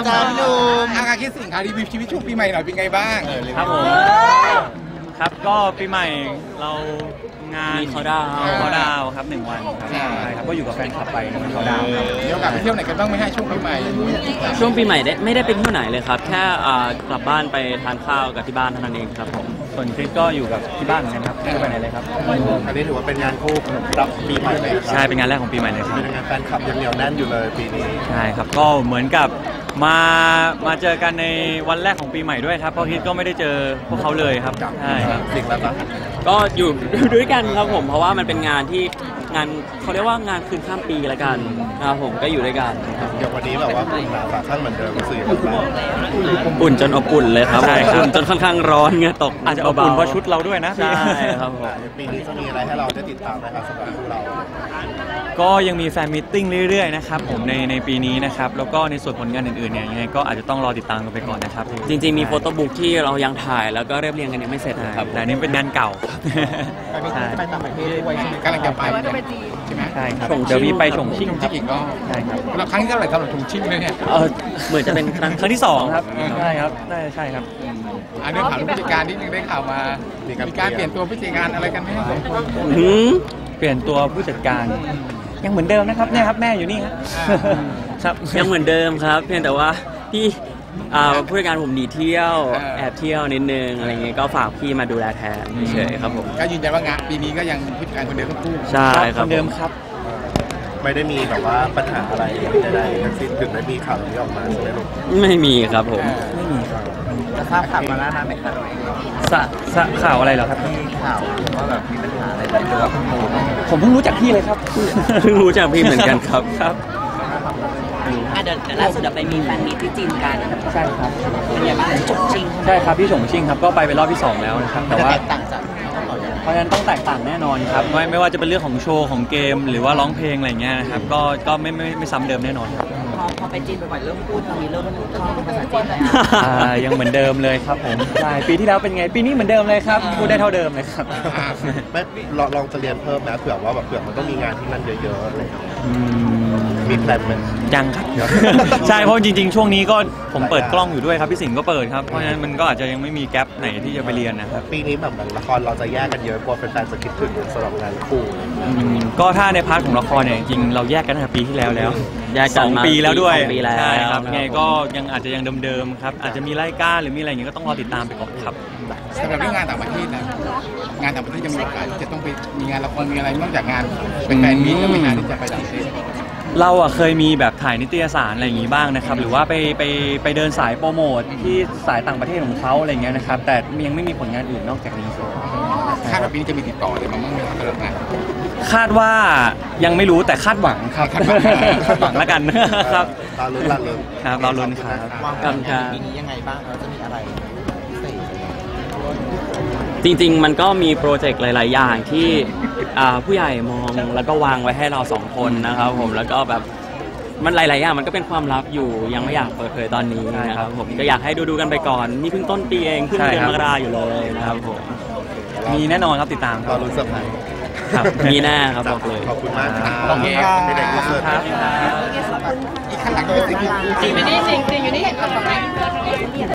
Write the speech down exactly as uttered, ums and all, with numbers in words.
จ้าพี่หนุ่มอาการคิดสิ่งค่ะรีวิวชีวิตช่วงปีใหม่หน่อยเป็นไงบ้างครับผมครับก็ปีใหม่เรางานเขาดาวเขาดาวครับหนึ่งวันครับใช่ครับก็อยู่กับแฟนคลับไปมันเขาดาวครับมีโอกาสไปเที่ยวไหนกันบ้างไหมฮะช่วงปีใหม่ช่วงปีใหม่ได้ไม่ได้ไปเที่ยวไหนเลยครับแค่กลับบ้านไปทานข้าวกับที่บ้านเท่านั้นเองครับผมส่วนคริสก็อยู่กับที่บ้านเหมือนกันครับไม่ได้ไปไหนเลยครับอันนี้ถือว่าเป็นงานคู่รับปีใหม่เลยใช่เป็นงานแรกของปีใหม่เลยครับเป็นงานแฟนคลับยังเหนียวแน่นอยู่เลยปีนี้ใช่ครับก็เหมือนกับมามาเจอกันในวันแรกของปีใหม่ด้วยครับเพราะคริสก็ไม่ได้เจอพวกเขาเลยครับใช่ครับสิ่งแล้วครับก็อยู่ด้วยกันครับผมเพราะว่ามันเป็นงานที่งานเขาเรียกว่างานคืนข้ามปีละกันนะครับผมก็อยู่ด้วยกันเดี๋ยววันนี้แบบว่าคุณหนาฝาข้างเหมือนเดิมสื่ออุ่นจนอบอุ่นเลยครับอุ่นจนค่อนข้างร้อนเงี้ยตกอาจจะอบอุ่นเพราะชุดเราด้วยนะใช่ครับผมปีนี้จะมีอะไรให้เราได้ติดตามนะครับสำหรับคู่เราก็ยังมีแฟนมิทติ้งเรื่อยๆนะครับผมในในปีนี้นะครับแล้วก็ในส่วนผลงานอื่นๆเนี่ยยังไงก็อาจจะต้องรอติดตามกันไปก่อนนะครับจริงๆมีโฟโต้บุ๊กที่เรายังถ่ายแล้วก็เรียบเรียงกันยังไม่เสร็จครับแต่นี่เป็นงานเก่าใช่ไปต่างประเทศด้วยกำลังจะไปใช่ไหมใช่ครับเดี๋ยวมีไปฉงชิ่งที่อีกก็ใช่ครับแล้วครั้งที่เท่าไหร่สำหรับฉงชิ่งเลยเนี่ยเออเหมือนจะเป็นครั้งครั้งที่สองครับใช่ครับได้ใช่ครับอันนี้ถามผู้จัดการนิดนึงได้ข่าวมามีการเปลี่ยนตัวผู้จัดการอะไรกันไหมเปลี่ยนตัวผู้จัดการยังเหมือนเดิมนะครับเนี่ยครับแม่อยู่นี่ครับยังเหมือนเดิมครับเพียงแต่ว่าพี่ผู้จัดการผมหนีเที่ยวแอบเที่ยวนิดนึงอะไรเงี้ยก็ฝากพี่มาดูแลแทนเฉยๆครับผมก็ยืนยันว่างานปีนี้ก็ยังผู้จัดการคนเดิมทั้งคู่ใช่ครับคนเดิมครับไม่ได้มีแบบว่าปัญหาอะไรใดๆทั้งสิ้นถึงได้มีข่าวนี้ออกมาใช่ไหมลูกไม่มีครับผมไม่มีครับจะทราบข่าวมาแล้วนะไหมครับสะข่าวอะไรเหรอครับข่าวว่าแบบมีปัญหาอะไรแบบตัวคุณโมผมเพิ่งรู้จักพี่เลยครับเพิ่งรู้จักพี่เหมือนกันครับครับเดี๋ยวล่าสุดไปมีแฟนมีที่จีนกันใช่ครับเป็นยังไงบ้างที่ฉงชิ่งใช่ครับที่ฉงชิ่งครับก็ไปเป็นรอบที่สองแล้วนะครับแต่ว่าต่างจากเพราะฉะนั้นต้องแตกต่างแน่นอนครับไม่ไม่ว่าจะเป็นเรื่องของโชว์ของเกมหรือว่าร้องเพลงอะไรเงี้ยนะครับก็ก็ไม่ไม่ไม่ซ้ำเดิมแน่นอนครับพอพอไปจีนบ่อยๆเริ่มพูดตอนนี้เริ่มคล่องภาษาจีนเลยอ่ายังเหมือนเดิมเลยครับผมใช่ปีที่แล้วเป็นไงปีนี้เหมือนเดิมเลยครับพูดได้เท่าเดิมเลยครับไม่ลองจะเรียนเพิ่มนะเผื่อว่าแบบเผื่อมันต้องมีงานที่มันเยอะๆอะไรมีแพลนไหมยังครับใช่เพราะจริงๆช่วงนี้ก็ผมเปิดกล้องอยู่ด้วยครับพี่สิงห์ก็เปิดครับเพราะฉะนั้นมันก็อาจจะยังไม่มีแกลบไหนที่จะไปเรียนนะครับปีนี้แบบละครเราจะแยกกันเยอะกลัวแฟนๆจะคิดถึงสำหรับงานคู่ก็ถ้าในพาร์ทของละครเนี่ยจริงเราแยกกันตั้งแต่ปีที่แล้วแล้วแยกสองปีแล้วด้วยใช่ครับไงก็ยังอาจจะยังเดิมๆครับอาจจะมีรายการหรือมีอะไรอย่างเงี้ยก็ต้องรอติดตามไปก่อนครับสำหรับเรื่องงานต่างประเทศนะงานต่างประเทศจะมีโอกาสจะต้องไปมีงานละครมีอะไรนอกจากงานเป็นแฟนมีตก็มีงานที่จะไปต่างประเทศเราอ่ะเคยมีแบบถ่ายนิตยสารอะไรอย่างงี้บ้างนะครับหรือว่าไปไปไปเดินสายโปรโมทที่สายต่างประเทศของเขาอะไรเงี้ยนะครับแต่ยังไม่มีผลงานอื่นนอกจากนี้คาดว่าปีนี้จะมีติดต่อเลยมั้งไม่ครับสำหรับงานคาดว่ายังไม่รู้แต่คาดหวังครับคาดหวังแล้วกันครับรอลุ้นรอลุ้นครับรอลุ้นครับวางแผนปีนี้ยังไงบ้างเราจะมีอะไรจริงๆมันก็มีโปรเจกต์หลายๆอย่างที่ผู้ใหญ่มองแล้วก็วางไว้ให้เราสองคนนะครับผมแล้วก็แบบมันหลายๆอย่างมันก็เป็นความลับอยู่ยังไม่อยากเปิดเผยตอนนี้นะครับผมก็อยากให้ดูๆกันไปก่อนนี่เพิ่งต้นปีเองเพิ่งเดือนมกราอยู่เลยนะครับผมมีแน่นอนครับติดตามรอลุ้นเซอร์ไพรส์ครับมีแน่ครับบอกเลยขอบคุณมากครับโอเคครับไม่ได้ขอบคุณครับอีกขั้นหลังก็เป็นสิ่งที่จริงอยู่นี่จริงจริงอยู่นี่เห็นคนบอกไหม